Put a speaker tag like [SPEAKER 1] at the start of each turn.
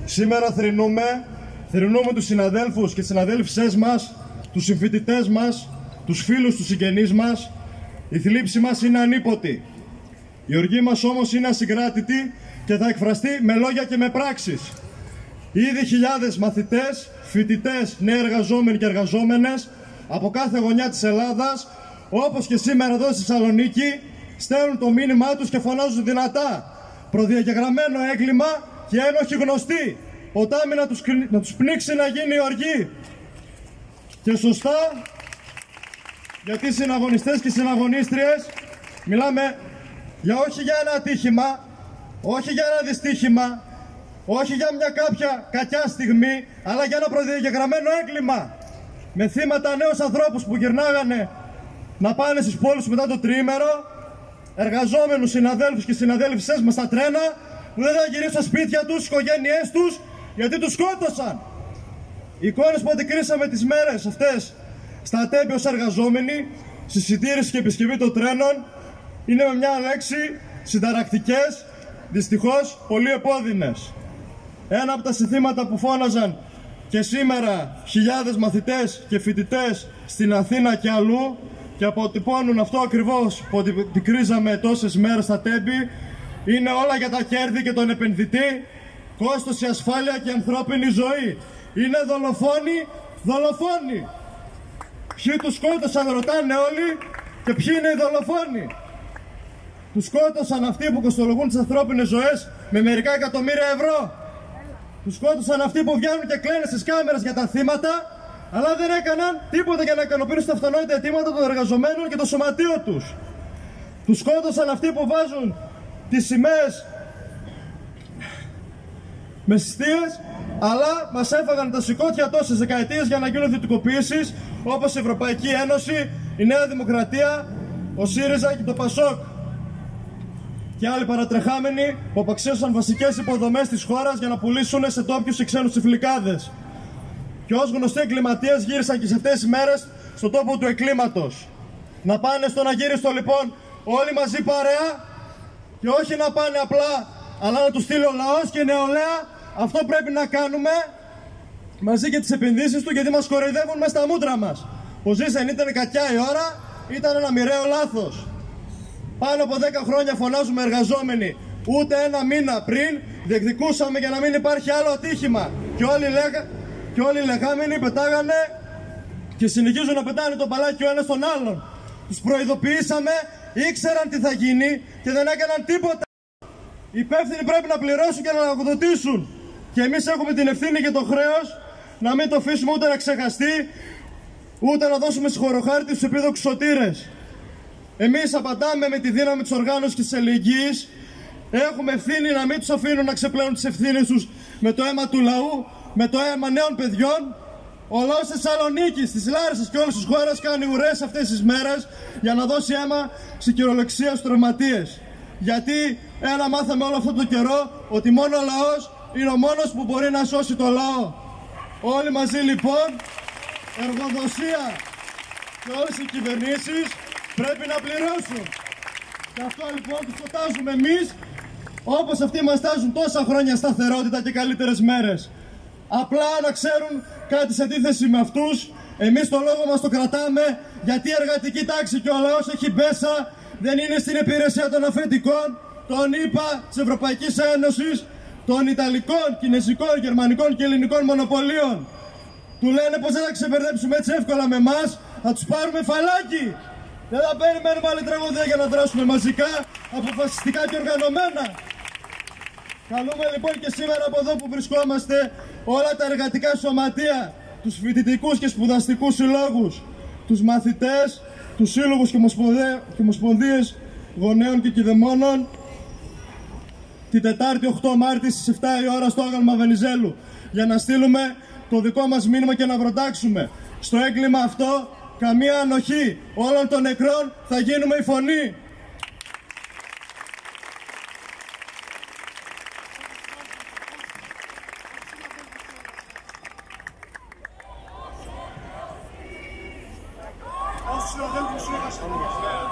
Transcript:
[SPEAKER 1] Σήμερα θρηνούμε τους συναδέλφους και τις συναδέλφισές μας, τους συμφοιτητές μας, τους φίλους, τους συγγενείς μας. Η θλίψη μας είναι ανίποτη. Η οργή μας όμως είναι ασυγκράτητη και θα εκφραστεί με λόγια και με πράξεις. Ήδη χιλιάδες μαθητές, φοιτητές, νέοι εργαζόμενοι και εργαζόμενες από κάθε γωνιά της Ελλάδας, όπως και σήμερα εδώ στη Θεσσαλονίκη, στέλνουν το μήνυμά τους και φωνάζουν δυνατά. Προδιαγεγραμμένο έγκλημα και ένοχοι γνωστοί. Ποτάμι να τους πνίξει να γίνει η οργή. Και σωστά, γιατί οι συναγωνιστές και οι συναγωνίστριες μιλάμε όχι για ένα ατύχημα, όχι για ένα δυστύχημα, όχι για μια κάποια κακιά στιγμή, αλλά για ένα προδιαγεγραμμένο έγκλημα. Με θύματα νέους ανθρώπους που γυρνάγανε να πάνε στις πόλεις μετά το τριήμερο, εργαζόμενους συναδέλφους και συναδέλφισές μας στα τρένα, που δεν θα γυρίσουν στα σπίτια τους, στις οικογένειές τους, γιατί τους σκότωσαν. Οι εικόνες που αντικρίσαμε τις μέρες αυτές στα Τέμπη ως εργαζόμενοι, στη συντήρηση και επισκευή των τρένων, είναι με μια λέξη συνταρακτικές, δυστυχώς πολύ επώδυνες. Ένα από τα συνθήματα που φώναζαν και σήμερα χιλιάδες μαθητές και φοιτητές στην Αθήνα και αλλού και αποτυπώνουν αυτό ακριβώς που αντικρίζαμε τόσες μέρες στα Τέμπη, είναι όλα για τα κέρδη και τον επενδυτή, κόστος η ασφάλεια και ανθρώπινη ζωή. Είναι δολοφόνοι. Ποιοι τους σκότωσαν, ρωτάνε όλοι, και ποιοι είναι οι δολοφόνοι. Τους σκότωσαν αυτοί που κοστολογούν τις ανθρώπινες ζωές με μερικά εκατομμύρια ευρώ. Τους σκότωσαν αυτοί που βγαίνουν και κλαίνε στις κάμερες για τα θύματα, αλλά δεν έκαναν τίποτα για να ικανοποιήσουν τα αυτονόητα αιτήματα των εργαζομένων και το σωματείο τους. Τους σκότωσαν αυτοί που βάζουν τις σημαίες με συστίες, αλλά μας έφαγαν τα σηκώτια τόσες δεκαετίες για να γίνουν δυτικοποιήσεις, όπως η Ευρωπαϊκή Ένωση, η Νέα Δημοκρατία, ο ΣΥΡΙΖΑ και το ΠΑΣΟΚ και άλλοι παρατρεχάμενοι που απαξίωσαν βασικές υποδομές της χώρας για να πουλήσουν σε ντόπιους και ξένους τσιφλικάδες. Και ως γνωστοί εγκληματίες γύρισαν και σε αυτές τις μέρες στον τόπο του εγκλήματος. Να πάνε στον αγύριστο λοιπόν όλοι μαζί παρέα, και όχι να πάνε απλά, αλλά να τους στείλει ο λαός και η νεολαία. Αυτό πρέπει να κάνουμε μαζί και τις επενδύσεις του, γιατί μας κοροϊδεύουν μέσα στα μούτρα μας. Ο Ζήσεν ήταν κακιά η ώρα, ήταν ένα μοιραίο λάθος. Πάνω από 10 χρόνια φωνάζουμε εργαζόμενοι. Ούτε ένα μήνα πριν διεκδικούσαμε για να μην υπάρχει άλλο ατύχημα. Και όλοι οι λεγάμενοι πετάγανε και συνεχίζουν να πετάνε το παλάκι ο ένας τον άλλον. Τους προειδοποιήσαμε, ήξεραν τι θα γίνει και δεν έκαναν τίποτα. Οι υπεύθυνοι πρέπει να πληρώσουν και να λογοδοτήσουν. Και εμείς έχουμε την ευθύνη και το χρέος να μην το αφήσουμε ούτε να ξεχαστεί, ούτε να δώσουμε συγχωροχάρτη στους επίδοξους σωτήρες. Εμείς απαντάμε με τη δύναμη της οργάνωσης και της αλληλεγγύης. Έχουμε ευθύνη να μην τους αφήνουν να ξεπλένουν τις ευθύνες τους με το αίμα του λαού, με το αίμα νέων παιδιών. Ο λαός της Θεσσαλονίκης, της Λάρισσας και όλες τις χώρες κάνει ουρές αυτές τις μέρες για να δώσει αίμα σε κυριολεξία στους τραυματίες. Γιατί ένα μάθαμε όλο αυτό το καιρό, ότι μόνο ο λαός είναι ο μόνος που μπορεί να σώσει το λαό. Όλοι μαζί λοιπόν, εργοδοσία και όλες οι κυβερνήσεις πρέπει να πληρώσουν. Και αυτό λοιπόν τους το τάζουμε εμείς, όπως αυτοί μας τάζουν τόσα χρόνια σταθερότητα και καλύτερες μέρες. Απλά να ξέρουν κάτι σε αντίθεση με αυτούς, εμείς το λόγο μας το κρατάμε, γιατί η εργατική τάξη και ο λαός έχει μπέσα, δεν είναι στην υπηρεσία των αφεντικών, των ΗΠΑ, της Ευρωπαϊκής Ένωσης, των Ιταλικών, Κινεζικών, Γερμανικών και Ελληνικών μονοπωλίων. Του λένε πως δεν θα ξεπερδέψουμε έτσι εύκολα με εμάς, θα τους πάρουμε φαλάκι. Δεν θα περιμένουμε άλλη τραγωδία για να δράσουμε μαζικά, αποφασιστικά και οργανωμένα. Καλούμε λοιπόν και σήμερα από εδώ που βρισκόμαστε όλα τα εργατικά σωματεία, τους φοιτητικούς και σπουδαστικούς συλλόγους, τους μαθητές, τους σύλλογους και ομοσπονδίες γονέων και κηδεμόνων, την Τετάρτη 8 Μάρτη στις 7 η ώρα στο άγαλμα Βενιζέλου, για να στείλουμε το δικό μας μήνυμα και να βροντάξουμε. Στο έγκλημα αυτό καμία ανοχή, όλων των νεκρών θα γίνουμε η φωνή.
[SPEAKER 2] Όσους συναδέλφους